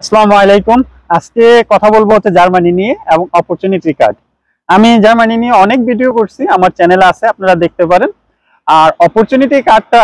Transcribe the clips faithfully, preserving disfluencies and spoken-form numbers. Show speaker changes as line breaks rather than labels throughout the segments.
আসসালামু আলাইকুম। আজকে কথা বলবো হচ্ছে জার্মানি নিয়ে এবং অপরচুনিটি কার্ড। আমি জার্মানি নিয়ে অনেক ভিডিও করছি, আমার চ্যানেলে আছে, আপনারা দেখতে পারেন। আর অপরচুনিটি কার্ডটা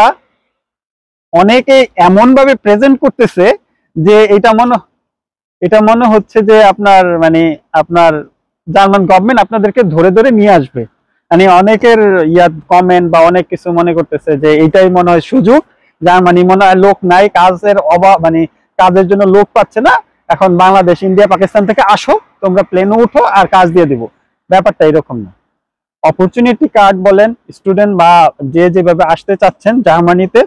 অনেকে এমন ভাবে প্রেজেন্ট করতেছে যে এটা মনে এটা মনে হচ্ছে যে আপনার মানে আপনার জার্মান গভর্নমেন্ট আপনাদেরকে ধরে ধরে নিয়ে আসবে। মানে অনেকের ইয়া কমেন্ট বা অনেক কিছু মনে করতেছে যে এটাই মনে হয় সুযোগ, জার্মানি মনে হয় লোক নাই, কাজের অভাব, মানে কাজের জন্য লোক পাচ্ছে না, এখন বাংলাদেশ, ইন্ডিয়া, পাকিস্তান থেকে আসো, তোমরা প্লেনে উঠো আর কাজ দিয়ে দিব। ব্যাপারটা এরকম না। অপরচুনিটি কার্ড বলেন, স্টুডেন্ট বা যে যেভাবে আসতে চাচ্ছেন জার্মানিতে,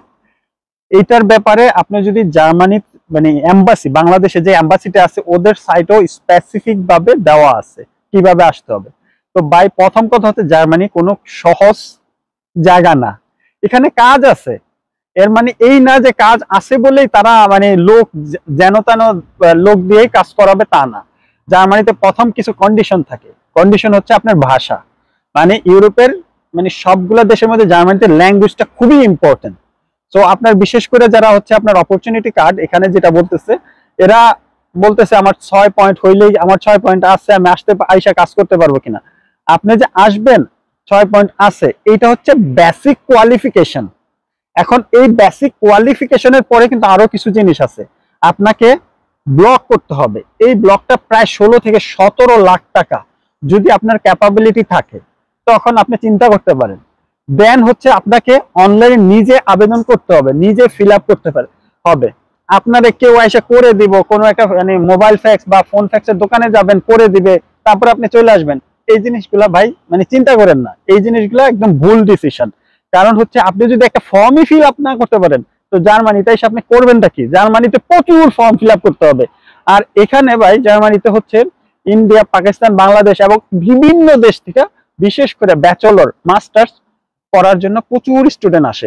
এইটার ব্যাপারে আপনি যদি জার্মানি মানে এম্বাসি, বাংলাদেশে যে এম্বাসিটা আছে ওদের সাইটও স্পেসিফিক ভাবে দেওয়া আছে কিভাবে আসতে হবে। তো ভাই, প্রথম কথা হচ্ছে জার্মানি কোনো সহজ জায়গা না, এখানে কাজ আছে। এর মানে এই না যে কাজ আছে বলেই তারা মানে লোক যেন তেন লোক দিয়েই কাজ করাবে, তা না। জার্মানিতে প্রথম কিছু কন্ডিশন থাকে। কন্ডিশন হচ্ছে আপনার ভাষা। মানে ইউরোপের মানে সবগুলা দেশের মধ্যে জার্মানিতে ল্যাঙ্গুয়েজটা খুবই ইম্পর্টেন্ট। তো আপনার বিশেষ করে যারা হচ্ছে আপনার অপরচুনিটি কার্ড, এখানে যেটা বলতেছে, এরা বলতেছে আমার ছয় পয়েন্ট হইলেই, আমার ছয় পয়েন্ট আছে, আমি আসতে আইসা কাজ করতে পারবো কিনা। আপনি যে আসবেন, ছয় পয়েন্ট আছে, এইটা হচ্ছে বেসিক কোয়ালিফিকেশন। এখন এই বেসিক কোয়ালিফিকেশনের পরে কিন্তু আরো কিছু জিনিস আছে, আপনাকে ব্লক করতে হবে। এই ব্লকটা প্রায় ষোলো থেকে সতেরো লাখ টাকা। যদি আপনার ক্যাপাবিলিটি থাকে তখন আপনি চিন্তা করতে পারেন। দেন হচ্ছে আপনাকে অনলাইনে নিজে আবেদন করতে হবে, নিজে ফিল আপ করতে পারে হবে। আপনারে কেউ এসে করে দিব, কোনো একটা মানে মোবাইল ফ্যাক্স বা ফোন ফ্যাক্সের দোকানে যাবেন, করে দিবে, তারপর আপনি চলে আসবেন। এই জিনিসগুলা ভাই মানে চিন্তা করেন না, এই জিনিসগুলো একদম ভুল ডিসিশন। কারণ হচ্ছে আপনি যদি একটা ফর্মই ফিল আপ না করতে পারেন, তো জার্মানিতে এসে আপনি করবেনটা কি? জার্মানিতে প্রচুর ফর্ম ফিল আপ করতে হবে। আর এখানে ভাই জার্মানিতে হচ্ছে ইন্ডিয়া, পাকিস্তান, বাংলাদেশ এবং বিভিন্ন দেশ থেকে বিশেষ করে ব্যাচেলর, মাস্টার্স করার জন্য প্রচুর স্টুডেন্ট আসে।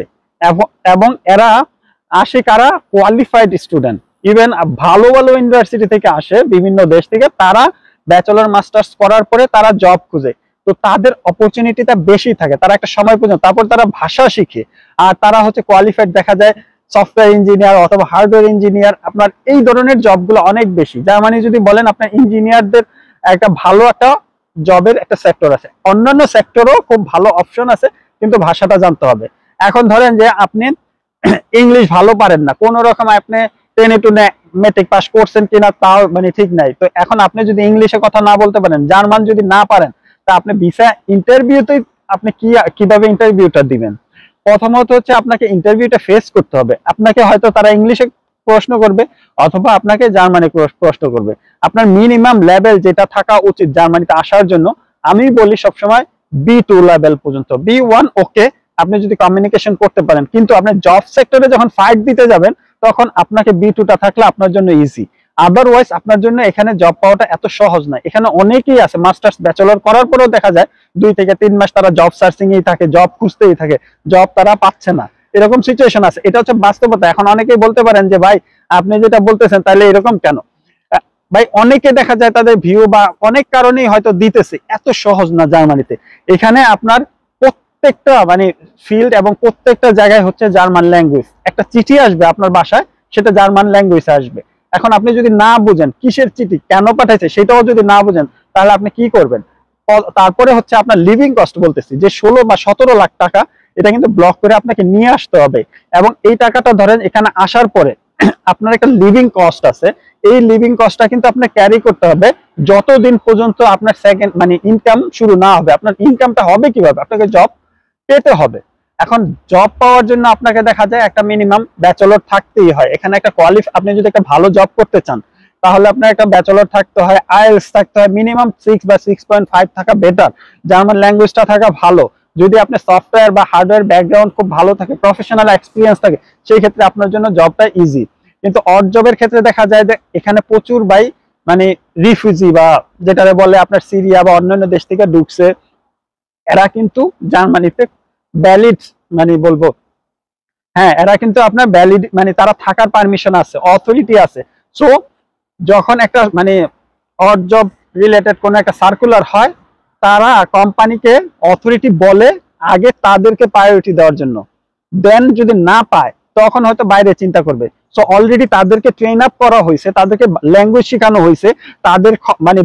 এবং এরা আসে কারা? Qualified student. ইভেন ভালো ভালো ইউনিভার্সিটি থেকে আসে বিভিন্ন দেশ থেকে, তারা ব্যাচেলর মাস্টার্স করার পরে তারা জব খুঁজে। তো তাদের অপরচুনিটিটা বেশি থাকে, তারা একটা সময় পর্যন্ত, তারপর তারা ভাষা শিখে, আর তারা হচ্ছে কোয়ালিফাইড, দেখা যায় সফটওয়্যার ইঞ্জিনিয়ার অথবা হার্ডওয়্যার ইঞ্জিনিয়ার। আপনার এই ধরনের জবগুলো অনেক বেশি। জার্মানি যদি বলেন, আপনার ইঞ্জিনিয়ারদের একটা ভালো একটা জবের একটা সেক্টর আছে, অন্যান্য সেক্টরও খুব ভালো অপশন আছে, কিন্তু ভাষাটা জানতে হবে। এখন ধরেন যে আপনি ইংলিশ ভালো পারেন না, কোন রকম আপনি টেনে টুনে মেট্রিক পাস করছেন কিনা তাও মানে ঠিক নাই, তো এখন আপনি যদি ইংলিশে কথা না বলতে পারেন, জার্মান যদি না পারেন, তা আপনি ভিসা ইন্টারভিউতে আপনি কি কিভাবে ইন্টারভিউটা দিবেন? প্রথমত হচ্ছে আপনাকে ইন্টারভিউটা ফেস করতে হবে। আপনাকে হয়তো তারা ইংলিশে প্রশ্ন করবে অথবা আপনাকে জার্মানি প্রশ্ন করবে। আপনার মিনিমাম লেভেল যেটা থাকা উচিত জার্মানিতে আসার জন্য, আমি বলি সবসময় বি টু লেভেল পর্যন্ত। বি ওয়ান ওকে, আপনি যদি কমিউনিকেশন করতে পারেন, কিন্তু আপনি জব সেক্টরে যখন ফাইট দিতে যাবেন, তখন আপনাকে বি টুটা থাকলে আপনার জন্য ইজি। আদারওয়াইজ আপনার জন্য এখানে জব পাওয়াটা এত সহজ নয়। এখানে অনেকেই আছে মাস্টার্স ব্যাচেলর করার পরেও দেখা যায় দুই থেকে তিন মাস তারা জব সার্চিং এই থাকে, জব খুঁজতেই থাকে, জব তারা পাচ্ছে না, এরকম সিচুয়েশন আছে। এটা হচ্ছে বাস্তবতা। এখন অনেকেই বলতে পারেন যে ভাই আপনি যেটা বলতেছেন তাহলে এরকম কেন? ভাই অনেকে দেখা যায় তাদের ভিউ বা অনেক কারণেই হয়তো দিতেছে, এত সহজ না জার্মানিতে। এখানে আপনার প্রত্যেকটা মানে ফিল্ড এবং প্রত্যেকটা জায়গায় হচ্ছে জার্মান ল্যাঙ্গুয়েজ। একটা চিঠি আসবে আপনার বাসায়, সেটা জার্মান ল্যাঙ্গুয়েজে আসবে। এখন আপনি যদি না বুঝেন কিসের চিঠি, কেন পাঠাইছে, সেটাও যদি না বুঝেন, তাহলে আপনি কি করবেন? তারপরে হচ্ছে আপনার লিভিং কস্ট বলতেছি, যে ষোলো বা সতেরো লাখ টাকা, এটা কিন্তু ব্লক করে আপনাকে নিয়ে আসতে হবে। এবং এই টাকাটা ধরেন এখানে আসার পরে আপনার একটা লিভিং কস্ট আছে, এই লিভিং কস্টটা কিন্তু আপনার ক্যারি করতে হবে যতদিন পর্যন্ত আপনার সেকেন্ড মানে ইনকাম শুরু না হবে। আপনার ইনকামটা হবে কিভাবে? আপনাকে জব পেতে হবে। এখন জব পাওয়ার জন্য আপনাকে দেখা যায় একটা মিনিমাম ব্যাচেলর থাকতেই হয়। এখানে একটা কোয়ালিফ, আপনি যদি একটা ভালো জব করতে চান, তাহলে আপনার একটা ব্যাচেলর থাকতে হয়, আইএলটিএস থাকতে হয়, মিনিমাম সিক্স বা সিক্স পয়েন্ট ফাইভ থাকা বেটার। জার্মান ল্যাঙ্গুয়েজটা থাকা ভালো। যদি আপনি সফটওয়্যার বা হার্ডওয়্যার ব্যাকগ্রাউন্ড খুব ভালো থাকে, প্রফেশনাল এক্সপিরিয়েন্স থাকে, সেই ক্ষেত্রে আপনার জন্য জবটা ইজি। কিন্তু অড জবের ক্ষেত্রে দেখা যায় যে এখানে প্রচুর ভাই মানে রিফিউজি বা যেটা বলে আপনার সিরিয়া বা অন্যান্য দেশ থেকে ঢুকছে, এরা কিন্তু জার্মানিতে ভ্যালিড মানে বলবো, হ্যাঁ এরা কিন্তু আপনার ভ্যালিড মানে তারা থাকার পারমিশন আছে, অথরিটি আছে। সো যখন একটা মানে অড জব রিলেটেড কোনো একটা সার্কুলার হয়, তারা কোম্পানিকে অথরিটি বলে আগে তাদেরকে প্রায়োরিটি দেওয়ার জন্য। দেন যদি না পায়, তখন হয়তো বাইরে চিন্তা করবে। সো অলরেডি তাদেরকে ট্রেন আপ করা হয়েছে, তাদেরকে ল্যাঙ্গুয়েজ শেখানো হয়েছে, তাদের মানে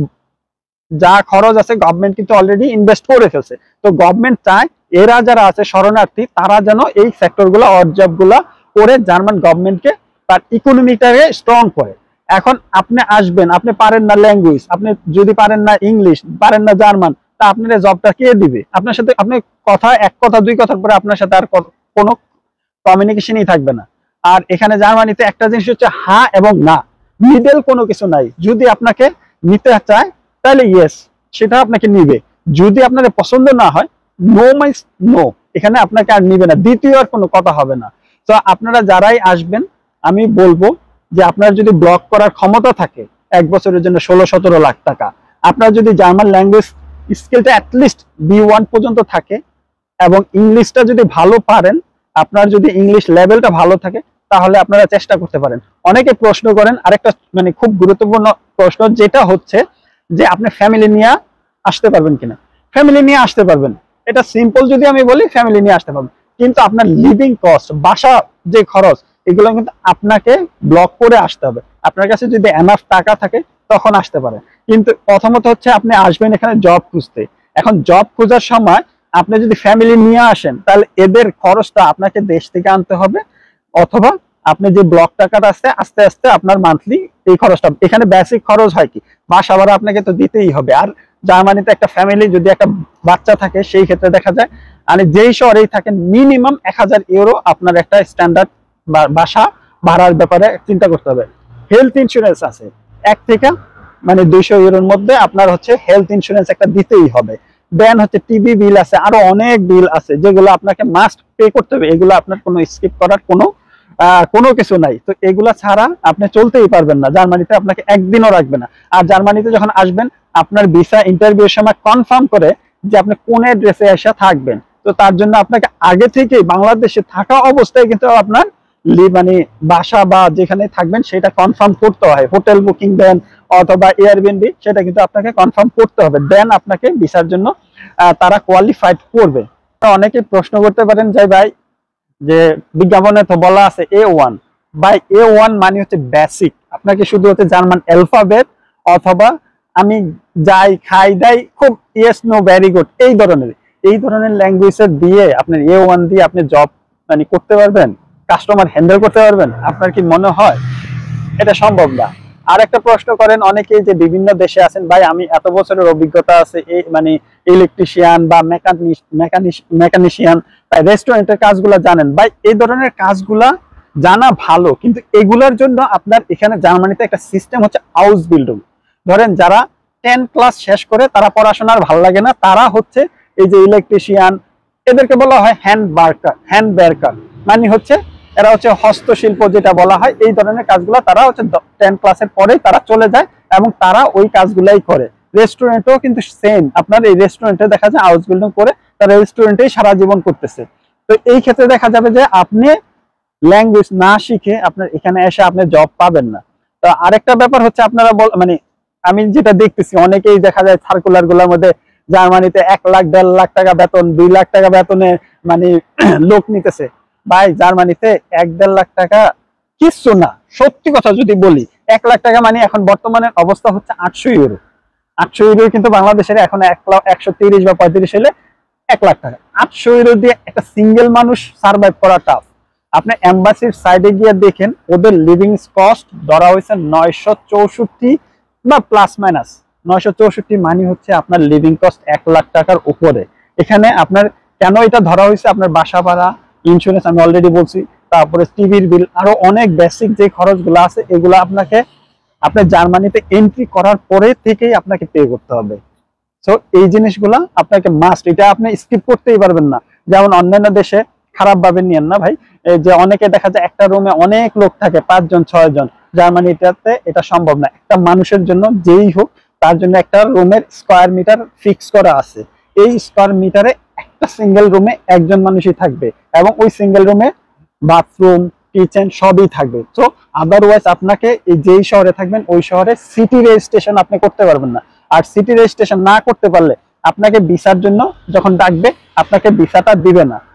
যা খরচ আছে গভর্নমেন্ট কিন্তু অলরেডি ইনভেস্ট করে ফেলছে। তো গভর্নমেন্ট চায় এরা যারা আছে শরণার্থী তারা যেন এই সেক্টরগুলো অবজার্ভগুলো করে জার্মান গভর্নমেন্টকে তার ইকোনমিটাকে স্ট্রং করে। এখন আপনি আসবেন, আপনি পারেন না ল্যাঙ্গুয়েজ, আপনি যদি পারেন না ইংলিশ, পারেন না জার্মান, তা আপনার জবটা কে দিবে? আপনার সাথে আপনি কথা এক কথা দুই কথার পরে আপনার সাথে আর কোনো কমিউনিকেশনই থাকবে না। আর এখানে জার্মানিতে একটা জিনিস হচ্ছে হ্যাঁ এবং না, মিডল কোনো কিছু নাই। যদি আপনাকে নিতে চায় তাহলে ইয়েস, সেটা আপনাকে নিবে। যদি আপনার পছন্দ না হয়, নো মাইস নো, এখানে আপনাকে আর নিবে না, দ্বিতীয় আর কোনো কথা হবে না। তো আপনারা যারাই আসবেন আমি বলবো যে আপনার যদি ব্লক করার ক্ষমতা থাকে এক বছরের জন্য ষোলো সতেরো লাখ টাকা, আপনার যদি জার্মান ল্যাঙ্গুয়েজ স্কিলটা অ্যাটলিস্ট বি ওয়ান পর্যন্ত থাকে এবং ইংলিশটা যদি ভালো পারেন, আপনার যদি ইংলিশ লেভেলটা ভালো থাকে, তাহলে আপনারা চেষ্টা করতে পারেন। অনেকে প্রশ্ন করেন আরেকটা মানে খুব গুরুত্বপূর্ণ প্রশ্ন, যেটা হচ্ছে যে আপনি ফ্যামিলি নিয়ে আসতে পারবেন কিনা। ফ্যামিলি নিয়ে আসতে পারবেন, এটা সিম্পল যদি আমি বলি, ফ্যামিলি নিয়ে আসতে পারবেন। কিন্তু আপনার লিভিং কস্ট, বাসা যে খরচ, এগুলো কিন্তু আপনাকে ব্লক করে আসতে হবে। আপনার কাছে যদি এনাফ টাকা থাকে তখন আসতে পারে। কিন্তু প্রথমত হচ্ছে আপনি আসবেন এখানে জব খুঁজতে। এখন জব খোঁজার সময় আপনি যদি ফ্যামিলি নিয়ে আসেন তাহলে এদের খরচটা আপনাকে দেশ থেকে আনতে হবে, অথবা আপনি যে ব্লক টাকাটা আছে আস্তে আস্তে আপনার মান্থলি এই খরচটা। এখানে বেসিক খরচ হয় কি, বাসা ভাড়া আপনাকে তো দিতেই হবে। আর জার্মানিতে একটা ফ্যামিলি যদি একটা বাচ্চা থাকে, সেই ক্ষেত্রে দেখা যায় মানে যেই শহরেই থাকেন মিনিমাম এক হাজার ইউরো আপনার একটা স্ট্যান্ডার্ড বাসা ভাড়ার ব্যাপারে চিন্তা করতে হবে। হেলথ ইন্স্যুরেন্স আছে এক থেকে মানে দুইশো ইউরোর মধ্যে আপনার হচ্ছে হেলথ ইন্স্যুরেন্স একটা দিতেই হবে। দেন হচ্ছে টিভি বিল আছে, আরো অনেক বিল আছে যেগুলো আপনাকে মাস্ট পে করতে হবে। এগুলো আপনার কোনো স্কিপ করার কোনো আহ কোনো কিছু নাই। তো এগুলা ছাড়া আপনি চলতেই পারবেন না, জার্মানিতে আপনাকে একদিনও রাখবে না। আর জার্মানিতে যখন আসবেন আপনার ভিসা ইন্টারভিউর সময় কনফার্ম করে যে আপনি কোন অ্যাড্রেসে এসে থাকবেন। তো তার জন্য আপনাকে আগে থেকে বাংলাদেশে থাকা অবস্থায় কিন্তু আপনার মানে বাসা বা যেখানে থাকবেন সেটা কনফার্ম করতে হয়। হোটেল বুকিং দেন অথবা এয়ারবিএনবি, সেটা কিন্তু আপনাকে কনফার্ম করতে হবে। দেন আপনাকে ভিসার জন্য তারা কোয়ালিফাইড করবে। অনেকে প্রশ্ন করতে পারেন যে ভাই, যে বিজ্ঞাপনে তো বলা আছে A one, by A one মানে হচ্ছে বেসিক। আপনাকে শুধু হচ্ছে জার্মান অ্যালফাবেট অথবা আমি যাই খাই দাই খুব ইয়েস নো ভেরি গুড এই ধরনের এই ধরনের ল্যাঙ্গুয়েজের দিয়ে আপনার এ ওয়ান দিয়ে আপনি জব মানে করতে পারবেন, কাস্টমার হ্যান্ডেল করতে পারবেন? আপনার কি মনে হয় এটা সম্ভব না? আর একটা প্রশ্ন করেন অনেকেই যে বিভিন্ন দেশে আছেন, ভাই আমি এত বছরের অভিজ্ঞতা আছে এই মানে ইলেকট্রিশিয়ান বা মেকানিক মেকানিক মেকানিশিয়ান বা রেস্টুরেন্টের কাজগুলো জানেন। ভাই এই ধরনের কাজগুলা জানা ভালো, কিন্তু এগুলোর জন্য আপনার এখানে জার্মানিতে একটা সিস্টেম হচ্ছে হাউস বিল্ডিং। ধরেন যারা টেন ক্লাস শেষ করে তারা পড়াশোনার ভালো লাগে না, তারা হচ্ছে এই যে ইলেকট্রিশিয়ান, এদেরকে বলা হয় হ্যান্ড ওয়ার্কার হ্যান্ড ওয়ার্কার মানে হচ্ছে এরা হচ্ছে হস্তশিল্প যেটা বলা হয়। এই ধরনের কাজগুলো তারা হচ্ছে টেন ক্লাসের পরেই তারা চলে যায় এবং তারা ওই কাজগুলাই করে। রেস্টুরেন্টেও কিন্তু সেম, আপনার এই রেস্টুরেন্টে দেখা যায় হাউস বিল্ডিং করে তারা রেস্টুরেন্টেই সারা জীবন করতেছে। তো এই ক্ষেত্রে দেখা যাবে যে আপনি ল্যাঙ্গুয়েজ না শিখে আপনার এখানে এসে আপনি জব পাবেন না। তো আরেকটা ব্যাপার হচ্ছে আপনারা মানে আমি যেটা দেখতেছি অনেকেই দেখা যায় সার্কুলার গুলোর মধ্যে জার্মানিতে এক লাখ দেড় লাখ টাকা বেতন, দুই লাখ টাকা বেতনে মানে লোক নিতেছে। ভাই জার্মানিতে এক দেড় লাখ টাকা কিচ্ছু না। সত্যি কথা যদি বলি, এক লাখ টাকা মানে এখন বর্তমানে অবস্থা হচ্ছে আটশো ইউরো। আটশো ইউরো কিন্তু বাংলাদেশের এখন এক লাখ একশো তিরিশ বা পঁয়ত্রিশ হলে এক লাখ টাকা। আটশো ইউরো দিয়ে একটা সিঙ্গেল মানুষ সার্ভাইভ করা টাফ। আপনি এম্বাসির সাইডে গিয়ে দেখেন ওদের লিভিং কস্ট ধরা হয়েছে নয়শো চৌষট্টি বা প্লাস মাইনাস নয়শো চৌষট্টি মানে হচ্ছে আপনার লিভিং কস্ট এক লাখ টাকার উপরে। এখানে আপনার কেন এটা ধরা হয়েছে, আপনার বাসা ভাড়া, ইন্স্যুরেন্স আমি অলরেডি বলছি, তারপরে টিভির বিল, আরো অনেক বেসিক যে খরচগুলো আছে এগুলো আপনাকে আপনার জার্মানিতে এন্ট্রি করার পরে থেকেই আপনাকে পে করতে হবে। সো এই জিনিসগুলা আপনাকে মাস্ট, এটা আপনি স্কিপ করতেই পারবেন না। যেমন অন্যান্য দেশে খারাপ ভাবে নিয়েন না ভাই, যে অনেকে দেখা যায় একটা রুমে অনেক লোক থাকে, পাঁচজন ছয় জন। জার্মানিটাতে এটা সম্ভব না। একটা মানুষের জন্য যেই হোক তার জন্য একটা রুমের স্কোয়ার মিটার ফিক্স করা আছে। এই স্কোয়ার মিটারে একটা সিঙ্গেল রুমে একজন মানুষই থাকবে এবং ওই সিঙ্গেল রুমে বাথরুম কিচেন সবই থাকবে। তো আদারওয়াইজ আপনাকে এই যেই শহরে থাকবেন ওই শহরে সিটি রেজিস্ট্রেশন আপনি করতে পারবেন না। আর সিটি রেজিস্ট্রেশন না করতে পারলে আপনাকে ভিসার জন্য যখন ডাকবে আপনাকে ভিসাটা দিবে না।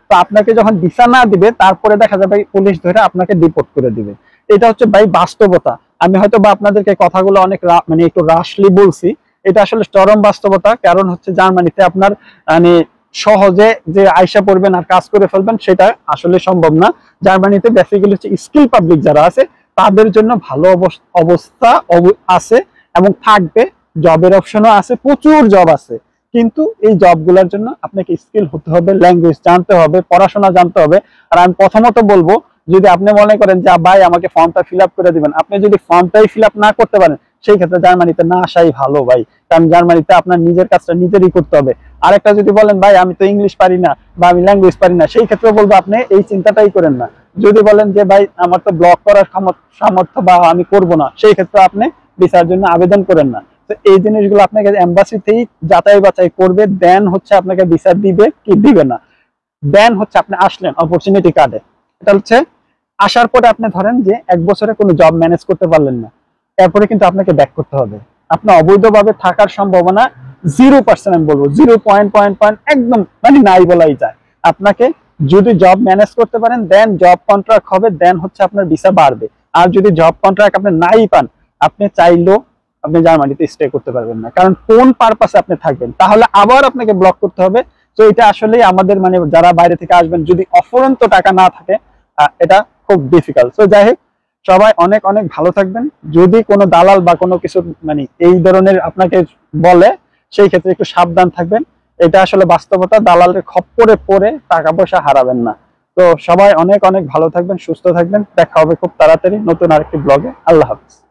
তো আপনাকে যখন ভিসা না দিবে তারপরে দেখা যাবে পুলিশ ধরে আপনাকে ডিপোর্ট করে দিবে। এটা হচ্ছে ভাই বাস্তবতা। আমি হয়তো বা আপনাদেরকে কথাগুলো অনেক মানে একটু রাশলি বলছি, এটা আসলে চরম বাস্তবতা। কারণ হচ্ছে জার্মানিতে আপনার মানে সহজে যে আয়সা পড়বেন আর কাজ করে ফেলবেন সেটা আসলে সম্ভব না। জার্মানিতে বেসিক্যালি হচ্ছে স্কিল পাবলিক যারা আছে তাদের জন্য ভালো অবস্থা আছে এবং থাকবে, জবের অপশনও আছে, প্রচুর জব আছে। কিন্তু এই জবগুলোর জন্য আপনাকে স্কিল হতে হবে, ল্যাঙ্গুয়েজ জানতে হবে, পড়াশোনা জানতে হবে। আর আমি প্রথমত বলবো, যদি আপনি মনে করেন যে ভাই আমাকে ফর্মটা ফিল আপ করে দিবেন, আপনি যদি ফর্মটাই ফিল আপ না করতে পারেন সেই ক্ষেত্রে জার্মানিতে না আসাই ভালো ভাই। কারণ জার্মানিতে আপনার নিজের কাজটা নিজেরই করতে হবে। আরেকটা যদি বলেন ভাই আমি তো ইংলিশ পারি না বা আমি ল্যাঙ্গুয়েজ পারি না, সেই ক্ষেত্রে বলবো আপনি এই চিন্তাটাই করেন না। যদি বলেন যে ভাই আমার তো ব্লক করার সামর্থ্য বা আমি করব না, সেই ক্ষেত্রে আপনি ভিসার জন্য আবেদন করেন না। তো এই জিনিসগুলো আপনাকে এম্বাসিতেই যাচাই বাছাই করবে, দেন হচ্ছে আপনাকে ভিসা দিবে কি দিবে না। দেন হচ্ছে আপনি আসলেন অপরচুনিটি কার্ডে, এটা হচ্ছে আসার পরে আপনি ধরেন যে এক বছরে কোনো জব ম্যানেজ করতে পারলেন না, এরপরে কিন্তু আপনাকে ব্যাক করতে হবে। আপনার অবৈধভাবে থাকার সম্ভাবনা জিরো পার্সেন্ট, আমি বলবো জিরো পয়েন্ট পয়েন্ট পয়েন্ট একদম মানে নাই বলাই যায়। আপনাকে যদি জব ম্যানেজ করতে পারেন দেন জব কন্ট্রাক্ট হবে, দেন হচ্ছে আপনার ভিসা বাড়বে। আর যদি জব কন্ট্রাক্ট আপনি নাই পান, আপনি চাইলেও আপনি জার্মানিতে স্টে করতে পারবেন না। কারণ কোন পারপাসে আপনি থাকবেন, তাহলে আবার আপনাকে ব্লক করতে হবে। তো এটা আসলে আমাদের মানে যারা বাইরে থেকে আসবেন যদি অফুরন্ত টাকা না থাকে, এটা খুব ডিফিকাল্ট। তো যাই হোক, সবাই অনেক অনেক ভালো থাকবেন। যদি কোনো দালাল বা কোনো কিছু মানে এই ধরনের আপনাকে বলে, সেই ক্ষেত্রে একটু সাবধান থাকবেন। এটা আসলে বাস্তবতা, দালালের খপ্পরে পড়ে টাকা পয়সা হারাবেন না। তো সবাই অনেক অনেক ভালো থাকবেন, সুস্থ থাকবেন। দেখা হবে খুব তাড়াতাড়ি নতুন আরেকটি ব্লগে। আল্লাহ হাফেজ।